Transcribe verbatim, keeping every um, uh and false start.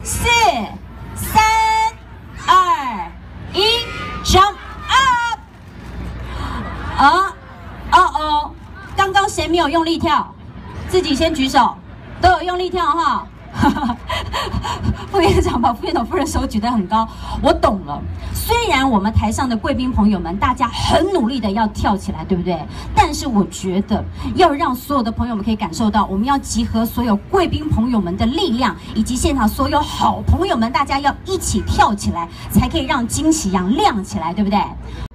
四、三、二、一 ，Jump up！ 啊，哦哦，刚刚谁没有用力跳？自己先举手，都有用力跳哈。副院长把副院长夫人手举得很高，我懂了。虽然我们台上的贵宾朋友们，大家很努力的要跳起来，对不对？但是我觉得要让所有的朋友们可以感受到，我们要集合所有贵宾朋友们的力量，以及现场所有好朋友们，大家要一起跳起来，才可以让金喜洋亮起来，对不对？